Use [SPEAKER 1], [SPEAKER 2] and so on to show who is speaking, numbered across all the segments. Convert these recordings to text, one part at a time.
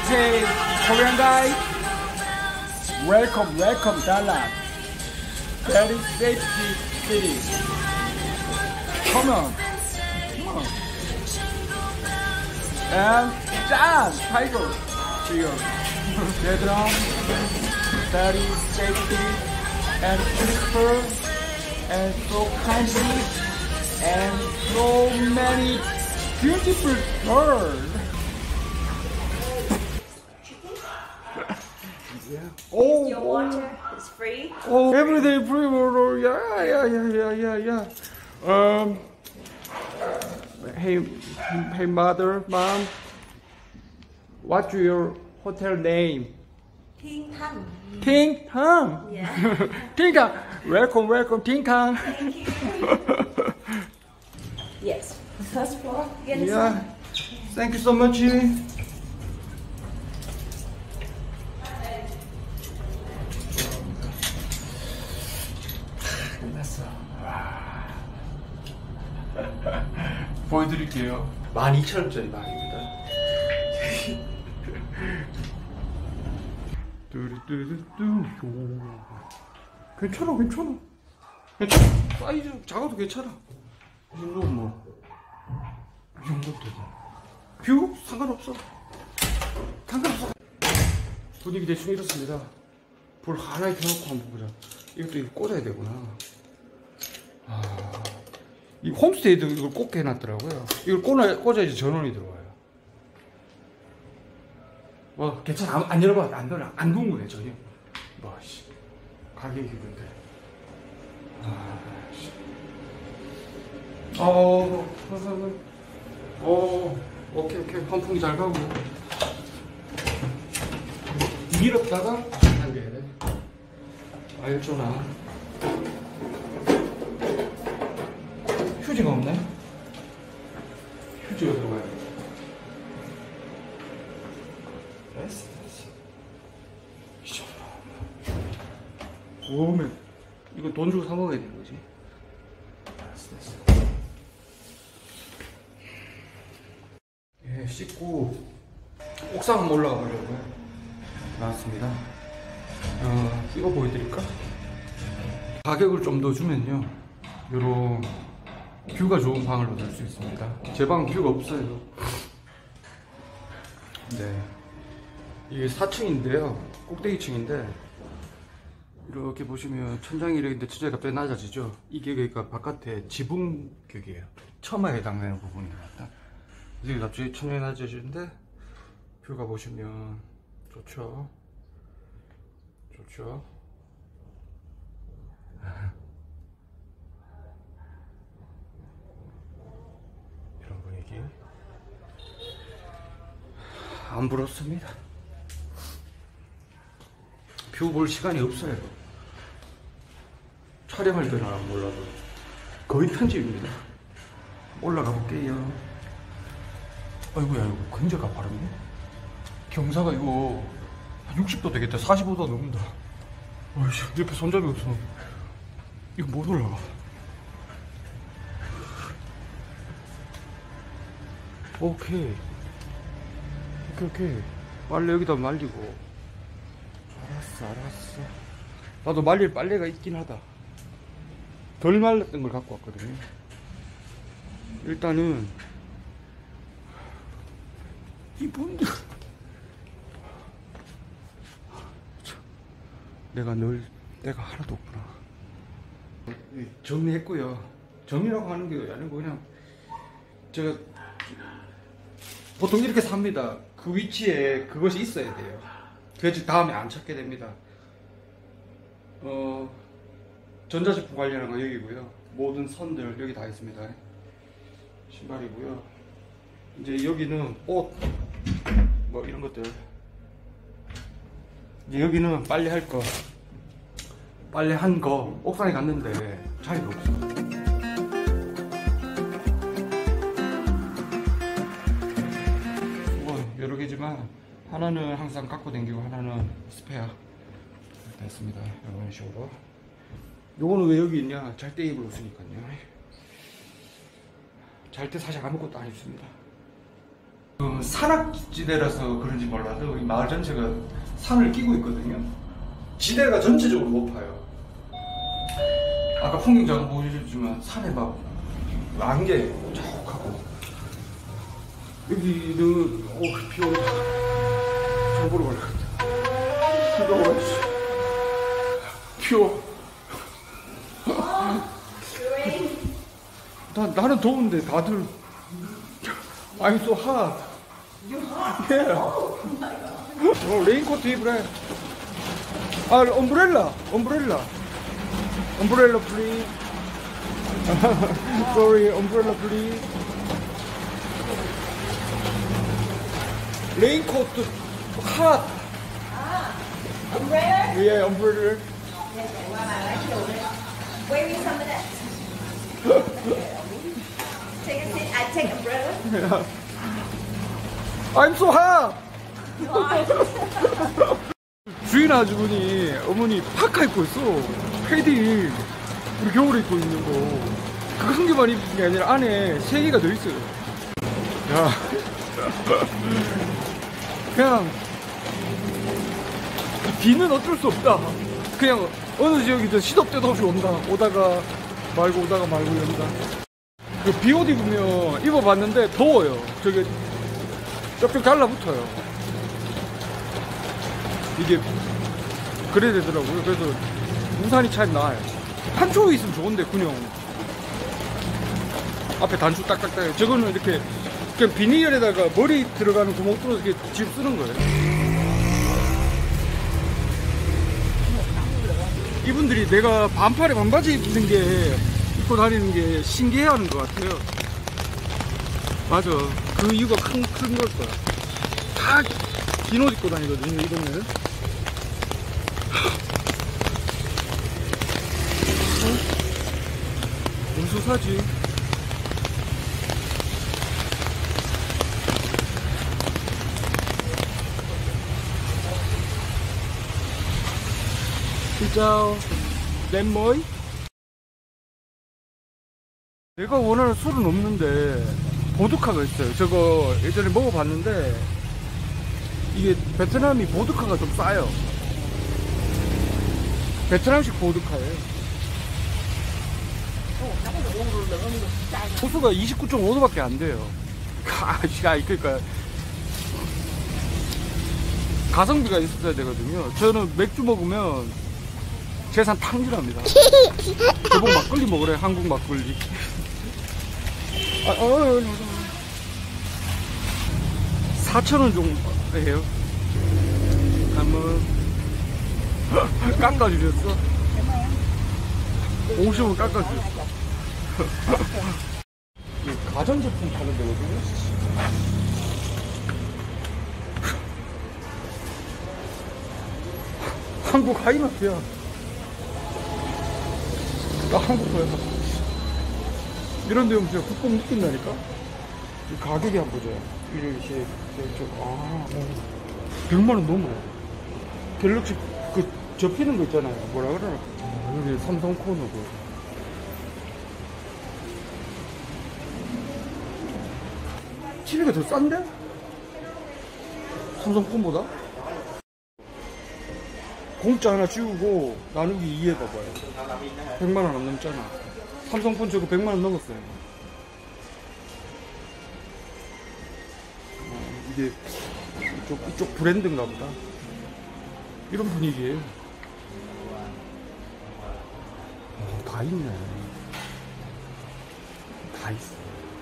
[SPEAKER 1] say Korean guy, welcome, welcome Dallas. Very safety city. Come on, come on. And John, Tiger, here. Vietnam, very safety and peaceful and so kindly and so many beautiful girls. Yeah. Oh,
[SPEAKER 2] your water is free.
[SPEAKER 1] Oh, everyday free water. Yeah. Hey, mother, mom. What's your hotel name?
[SPEAKER 2] Thiên Thanh.
[SPEAKER 1] Thiên Thanh.
[SPEAKER 2] Yeah.
[SPEAKER 1] Thiên Thanh. Welcome, Thiên Thanh.
[SPEAKER 2] Thank you. Yes. The first floor. Get
[SPEAKER 1] Yeah.
[SPEAKER 2] inside.
[SPEAKER 1] Thank you so much. 끝났어. 보여드릴게요. 12,000원짜리 방입니다. 괜찮아. 사이즈 작아도 괜찮아. 이 정도면 뭐. 이 정도면 되지. 뷰? 상관없어. 분위기 대충 이렇습니다. 불 하나 이렇게 놓고 한번 보자. 이것도 이거 꽂아야 되구나. 이 홈스테이도 이걸 꽂게 해놨더라고요. 이걸 꽂아야지 전원이 들어와요. 뭐 괜찮아. 안 열어봐. 안 궁금해 전혀. 뭐 씨. 가격이 근데. 오케이. 환풍기 잘 가고. 밀었다가 당겨야 돼. 알잖아. 휴지가 없네. 휴지가 들어가야 돼. 됐어. 오메. 이거 돈 주고 사 먹어야 되는 거지. 됐어. 예, 씻고 옥상 한번 올라가 보려고요. 나왔습니다. 이거 보여드릴까? 가격을 좀 더 주면요, 요런 뷰가 좋은 방을 얻을 수 있습니다. 제 방은 뷰가 없어요. 네, 이게 4층인데요 꼭대기층인데 이렇게 보시면 천장이 이렇게 천장이 갑자기 낮아지죠. 이게 그러니까 바깥에 지붕격이에요. 처마에 해당되는 부분입니다. 이게 갑자기 천장이 낮아지는데 뷰가 보시면 좋죠. 이런 분위기. 안 부럽습니다. 뷰 볼 시간이 없어요. 촬영할 때는 몰라도 거의 편집입니다. 올라가 볼게요. 아이고야, 이거 굉장히 가파른데? 경사가 이거 60도 되겠다. 45도 넘는다. 어이씨, 옆에 손잡이 없어. 이거 못 올라가. 오케이. 빨래 여기다 말리고. 알았어. 나도 말릴 빨래가 있긴 하다. 덜 말렸던 걸 갖고 왔거든요. 일단은 이분들 내가 늘 때가 하나도 없구나. 정리했고요. 정리라고 하는 게 아니고 그냥 제가 보통 이렇게 삽니다. 그 위치에 그것이 있어야 돼요. 그래야지 다음에 안 찾게 됩니다. 전자제품 관련한 거 여기고요. 모든 선들 여기 다 있습니다. 신발이고요. 이제 여기는 옷, 뭐 이런 것들. 이제 여기는 빨래할 거. 빨래한 거. 옥상에 갔는데 자리가 없어. 여러 개지만 하나는 항상 갖고 다니고 하나는 스페어. 됐습니다. 이런 식으로. 요거는 왜 여기 있냐? 잘 때 입을 옷이니까요. 잘 때 사실 아무것도 안 입습니다. 산악지대라서 그런지 몰라도 이 마을 전체가 산을 끼고 있거든요. 지대가 전체적으로 높아요. 아까 풍경 잠깐 보여주셨지만 산에 막 안개 쫙하고 여기는 비 온다. 장 보러 가려겠다. 비가 와야지. 비 와. 나는 더운데 다들 I'm so hot. Yeah. 레인코트 입으래. 엄브렐라 please. Sorry, umbrella please. 레인코트 hot.
[SPEAKER 2] Umbrella?
[SPEAKER 1] Yeah, umbrella.
[SPEAKER 2] Where is some of that? Take a seat. I take umbrella.
[SPEAKER 1] Yeah. I'm so hot. 주인 아주머니 어머니 파카 입고 있어. 패딩 우리 겨울에 입고 있는 거 그거 한 개만 입은 게 아니라 안에 3개가 더 있어요. 야 그냥 비는 어쩔 수 없다. 그냥 어느 지역이든 시도 때도 없이 온다. 오다가 말고 연다. 비 옷 입으면 입어봤는데 더워요. 저게 쩍쩍 달라붙어요. 이게 그래야 되더라고요. 그래서 우산이 참 나아요. 한쪽에 있으면 좋은데 그냥 앞에 단추 딱딱딱. 저거는 이렇게 그냥 비닐에다가 머리 들어가는 구멍 뚫어서 이렇게 집 쓰는 거예요. 이분들이 내가 반팔에 반바지 입는 게 입고 다니는 게 신기해하는 것 같아요. 맞아. 그 이유가 큰 걸 거야. 다 긴 옷 입고 다니거든요, 이 동네는. 어디서 사지? 진짜 램모이? 내가 원하는 술은 없는데 보드카가 있어요. 저거 예전에 먹어봤는데 이게 베트남이 보드카가 좀 싸요. 베트남식 보드카예요. 도수가 29.5도밖에 안 돼요. 그러니까 가성비가 있어야 되거든요. 저는 맥주 먹으면 재산 탕진합니다. 대본 막걸리 먹으래. 한국 막걸리. 4,000원 정도 해요. 한번 깎아주셨어? 50원 깎아주셨어. 가전제품 파는 데거든요. 한국 하이마트야. 나 한국 거야. 이런 데 오면 진짜 국뽕 느낀다니까? 이 가격이 한번 보자. 이렇게, 100만원 넘어. 갤럭시 그 접히는 거 있잖아요. 뭐라 그러나? 여기 삼성 코너고. TV가 더 싼데? 삼성 폰보다? 공짜 하나 지우고 나누기 2 해봐봐요. 100만원 안 넘잖아. 삼성폰 저거 100만원 넘었어요. 이게 이쪽 브랜드인가 보다. 이런 분위기에요. 다 있네. 다 있어.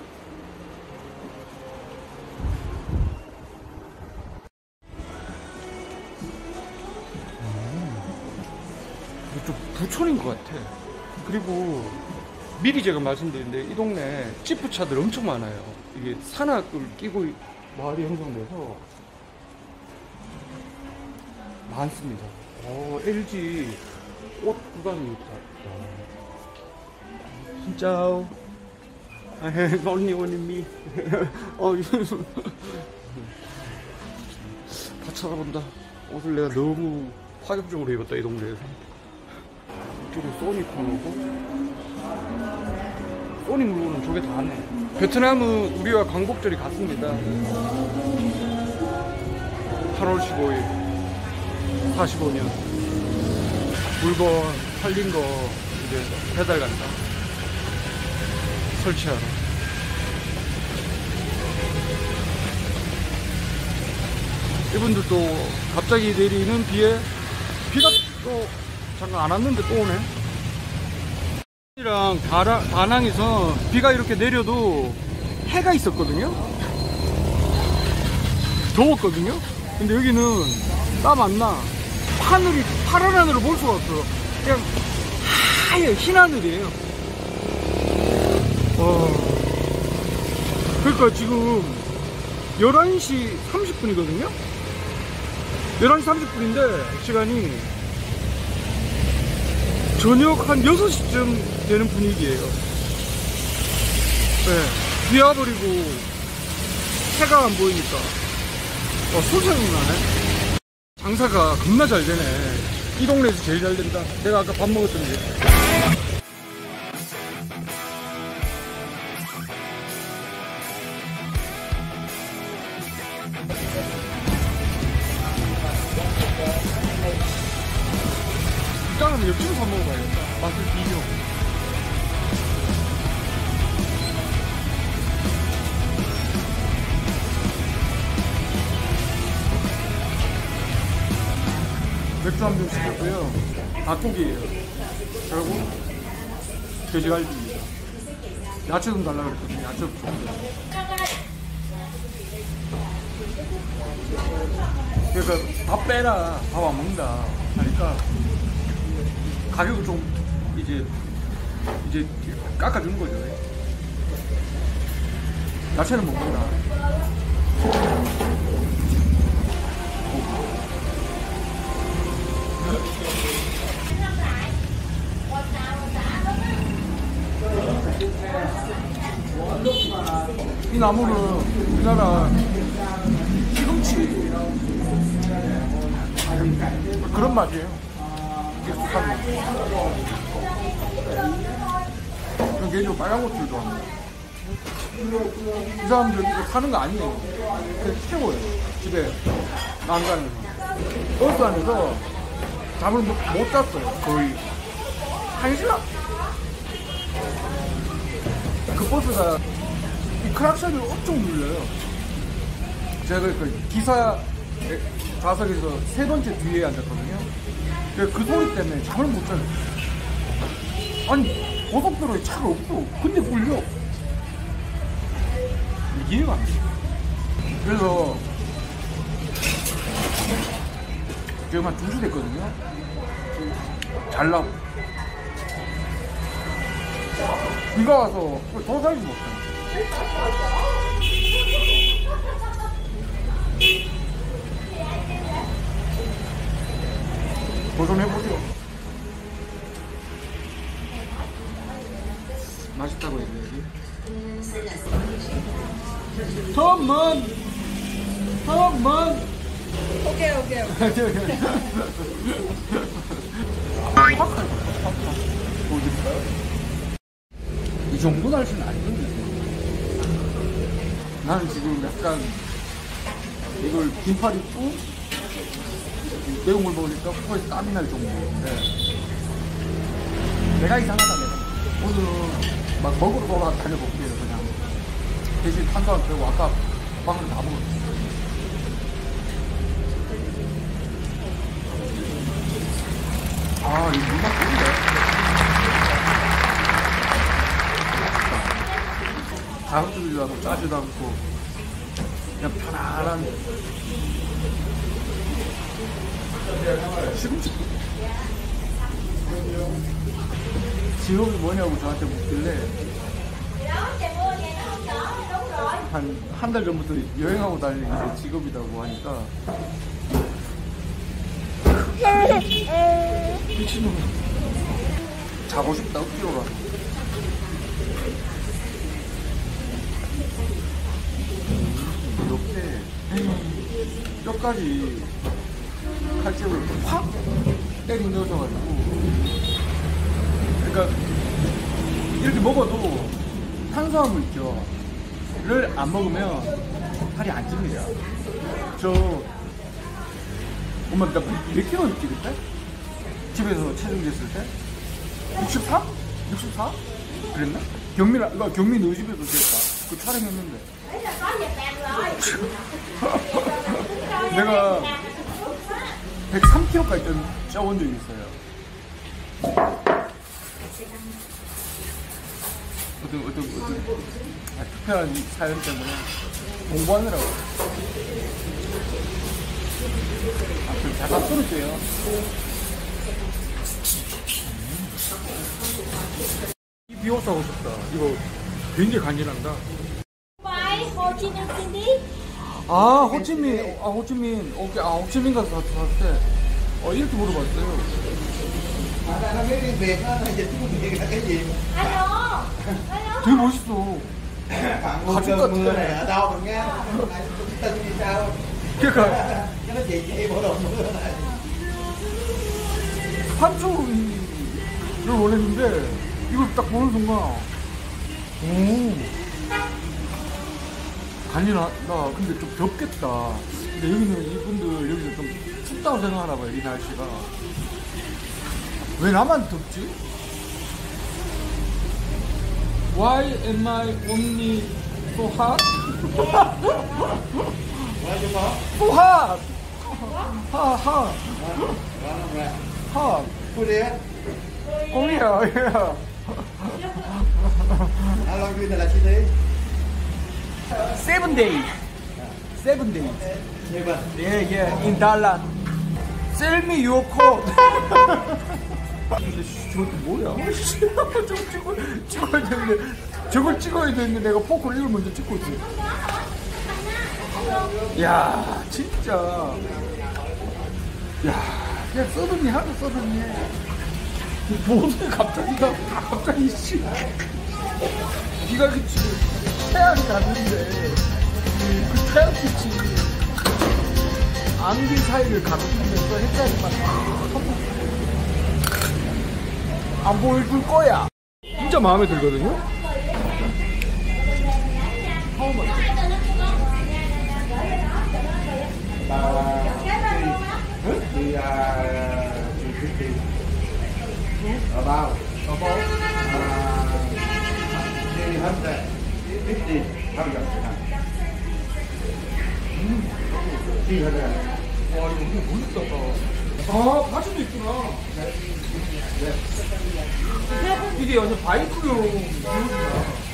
[SPEAKER 1] 좀 부촌인 것 같아. 그리고 미리 제가 말씀드렸는데 이 동네 지프차들 엄청 많아요. 이게 산악을 끼고 마을이 형성돼서 많습니다. LG 옷 구간이 있다. 진짜 only me. 다 쳐다본다. 옷을 내가 너무 파격적으로 입었다 이 동네에서. 이쪽은 소니 코너고 소니 물건은 저게 다 왔네. 베트남은 우리와 광복절이 같습니다. 8월 15일 45년 물건 팔린 거 이제 배달 간다. 설치하러. 이분들도 갑자기 내리는 비에 비가 또 잠깐 안 왔는데 또 오네. 이랑 다낭에서 비가 이렇게 내려도 해가 있었거든요. 더웠거든요. 근데 여기는 땀 안 나. 하늘이 파란 하늘을 볼 수가 없어. 그냥 하얘 흰 하늘이에요. 그러니까 지금 11시 30분이거든요 11시 30분인데 시간이 저녁 한 6시쯤 되는 분위기예요. 네, 비 와버리고 해가 안 보이니까 소생이 나네. 장사가 겁나 잘 되네. 이 동네에서 제일 잘 된다. 내가 아까 밥 먹었던 게. 일단은 옆집에서 밥 먹어봐야겠다. 맛을 비교. 맥주 한 병 시켰고요. 닭고기예요. 그리고 돼지갈비입니다. 야채 좀 달라고 그랬더니 야채 없어요. 그러니까 밥 빼라, 밥 안 먹는다 하니까 가격을 좀 이제 깎아주는 거죠. 야채는 먹는다. 이 나무는 우리나라 시금치 그런 맛이에요. 익숙한 맛. 저는 개인적으로 빨간 고추를 좋아합니다. 이 사람들 이거 사는 거 아니에요. 그냥 키워요. 집에 난간에서. 버스 안에서 잠을 못 잤어요. 거의 1시간. 그 버스가 이 크락션을 엄청 눌려요. 제가 그 기사 좌석에서 세 번째 뒤에 앉았거든요. 그 소리 때문에 잠을 못 자요. 아니 고속도로에 차가 없고 근데 울려. 이해가 안 돼. 그래서 지금 한 2주 됐거든요. 잘라고 비가 와서 돌아다니지 못해. 도전해보죠. 맛있다고 얘기해야지. 텀먼
[SPEAKER 2] Okay.
[SPEAKER 1] 이 정도 날씨는 아니거든요. 나는 지금 약간 이걸 긴팔 입고 매운 걸 먹으니까 코에 땀이 날 정도인데 내가 이상하다. 내가 오늘은 막 먹으러 다녀볼게요. 그냥 대신 탄수화물 빼고 아까 빵을 다 먹었어요. 아, 이 물맛 좋은데? 자극적이지도 않고 짜지도 않고 그냥 편안한 시금치. 직업이 뭐냐고 저한테 묻길래 한 달 전부터 여행하고 다니는 게 직업이라고 하니까 미친놈. 자고 싶다 억지로라. 이렇게 뼈까지 칼집을 확 때리 넣어줘가지고, 그러니까 이렇게 먹어도 탄수화물 있죠. 를 안 먹으면 살이 안 찝니다. 저 엄마 나몇 킬로 찌 그때? 집에서 체중 쟀을 때? 63? 64? 그랬나? 경민 너희 집에서 쟀다. 그 촬영했는데. 내가 103kg까지 쪄본 적이 있어요. 어떤 특별한 사연 때문에 공부하느라고. 좀 잠깐 썰을게요. 이 비오스 하고 싶다. 이거 굉장히 간지난다.
[SPEAKER 2] Why Ho Chi Minh City?
[SPEAKER 1] 호치민. 오케이. 호치민 가서 샀을 때. 이렇게 물어봤어요.
[SPEAKER 3] nó biết tiếng Việt đó, dịch tiếng Việt là cái gì?
[SPEAKER 2] Hello. Hello.
[SPEAKER 1] 되게 멋있어.
[SPEAKER 3] Khoảng
[SPEAKER 1] Hạt
[SPEAKER 3] một
[SPEAKER 1] cắt.
[SPEAKER 3] cơn mưa này ở đâu mình nghe? Tin như sao?
[SPEAKER 1] 그러니까
[SPEAKER 3] Cái nó chị bộ đồ mưa này.
[SPEAKER 1] 한초를 원했는데 이걸 딱 보는 순간 간지나 근데 좀 덥겠다. 근데 여기는 이분들 여기서 좀 춥다고 생각하나 봐요. 이 날씨가. 왜 나만 덥지? Why am I only so hot?
[SPEAKER 3] Qua cho có.
[SPEAKER 1] So hot! Hot. Hot.
[SPEAKER 3] Phu đi á.
[SPEAKER 1] Oh yeah.
[SPEAKER 3] Long Duyên này là chi phí?
[SPEAKER 1] 7 days. 7 days.
[SPEAKER 3] Như vậy.
[SPEAKER 1] Yeah, in Dallas. Sell me your coat. 근데 저것도 뭐야? 저거 찍어야 되는데 저걸 찍어야 되는데 내가 포크를 이걸 먼저 찍고 있지. 야, 진짜. 야, 그냥 써더니 하도 써더니 뭐든 갑자기 씨. 비가 그치 태양이 갔는데 그 태양빛이 안개 사이를 가로지면서 햇살이만 안 보여줄 거야. 진짜 마음에 들거든요.
[SPEAKER 3] Thì ở bao thì hơn đấy ít đi tham gia đi hơn đấy.
[SPEAKER 1] 와, 이거 엄청 멋있다. 바지도 있구나. 이게 완전 바이크용 기분이야.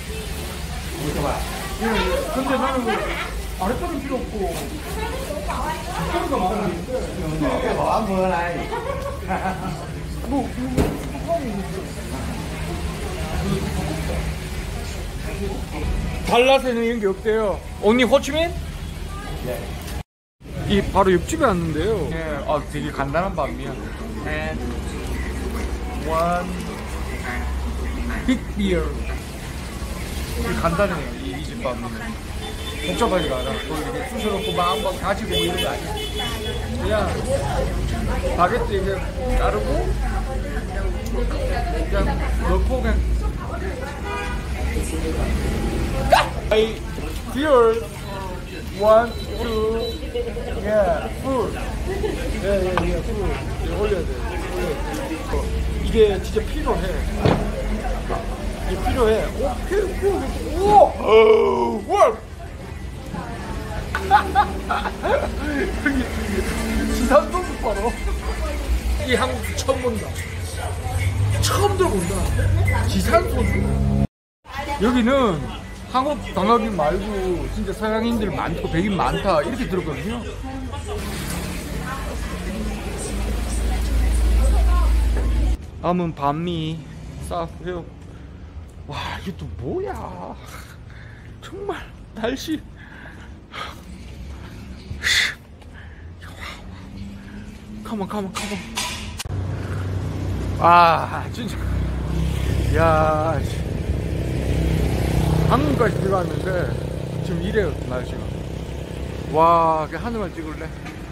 [SPEAKER 1] 근데 나는 아랫배는 필요 없고 뒷배가 마음에 드는데
[SPEAKER 3] Cái bỏ mưa này.
[SPEAKER 1] 뭐 달랏에는 이런 게 없대요. 언니 호치민? 이 바로 옆집에 왔는데요. 예, 되게 간단한 밥이야. And one big beer. 되게 간단해요. 이 집 밥은 복잡하지가 않아. 거기 이렇게 쑤셔놓고 마음껏 가지고 뭐 이런 거 아니야. 그냥 바게트 그냥 자르고 그냥 넣고 그냥 I beer. One, two, yeah, food. Yeah, food. 이거 올려야 돼. 이게 진짜 필요해. 이게 필요해. 오, 와! 지산 소스 바로. 이 한국 처음 본다. 처음 들어본다. 지산 소스. 여기는 한국 관광객 말고 진짜 서양인들 많고 백인 많다 이렇게 들었거든요. 다음은 반미 싸고요. 와, 이게 또 뭐야? 정말 날씨. 컴온. 아, 진짜. 야. 방금까지 들어왔는데 지금 이래요 날씨가. 와, 그냥 하늘만 찍을래?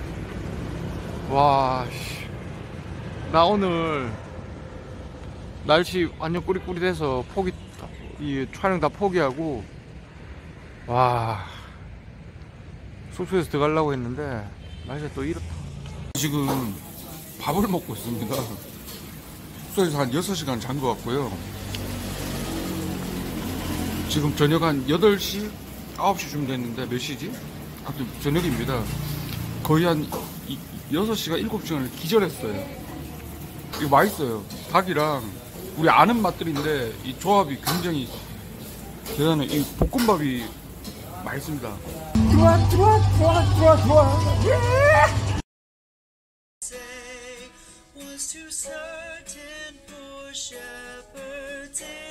[SPEAKER 1] 와, 씨. 나 오늘 날씨 완전 꾸릿꾸릿해서 포기 이 촬영 다 포기하고 와 숙소에서 들어가려고 했는데 날씨가 또 이렇다. 지금 밥을 먹고 있습니다. 숙소에서 한 6시간 잔 것 같고요. 지금 저녁 한 8시? 9시쯤 됐는데 몇 시지? 아무튼 저녁입니다. 거의 한 6시간 7시간을 기절했어요. 이거 맛있어요. 닭이랑 우리 아는 맛들인데 이 조합이 굉장히 대단해. 이 볶음밥이 맛있습니다.
[SPEAKER 4] Was too certain for shepherds